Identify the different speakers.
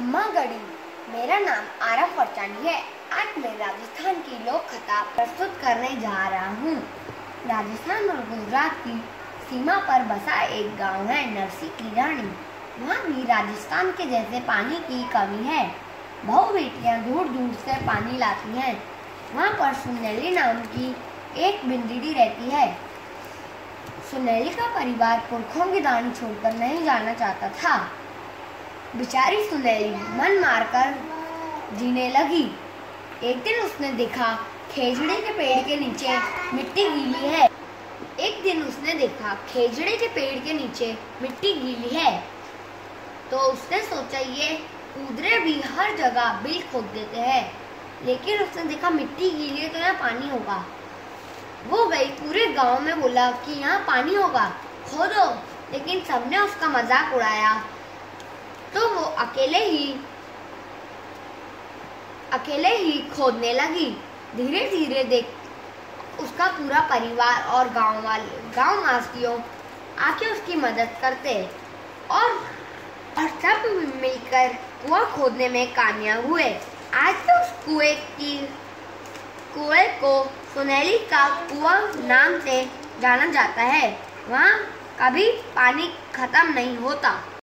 Speaker 1: अम्मा गढ़ी। मेरा नाम आरव फरचानी है। आज मैं राजस्थान की लोक कथा प्रस्तुत करने जा रहा हूँ। राजस्थान और गुजरात की सीमा पर बसा एक गांव है नरसी की रानी। वहाँ भी राजस्थान के जैसे पानी की कमी है। बहु बेटियाँ दूर दूर से पानी लाती हैं। वहाँ पर सुनेली नाम की एक बिंदीडी रहती है। सुनेली का परिवार पुरखों की दानी छोड़कर नहीं जाना चाहता था। बेचारी सुनेली मन मारकर जीने लगी। एक दिन उसने देखा खेजड़े के पेड़ के नीचे मिट्टी गीली है। तो उसने सोचा ये ऊदरे भी हर जगह बिल खोद देते हैं। लेकिन उसने देखा मिट्टी गीली है तो यहाँ पानी होगा। वो गई पूरे गांव में बोला कि यहाँ पानी होगा, खोदो। लेकिन सबने उसका मजाक उड़ाया। तो वो अकेले ही खोदने लगी। धीरे धीरे देख उसका पूरा परिवार और गांव वासियों आके उसकी मदद करते और सब मिलकर कुआं खोदने में कामयाब हुए। आज तो उस कुएं को सुनेली का कुआं नाम से जाना जाता है। वहाँ कभी पानी खत्म नहीं होता।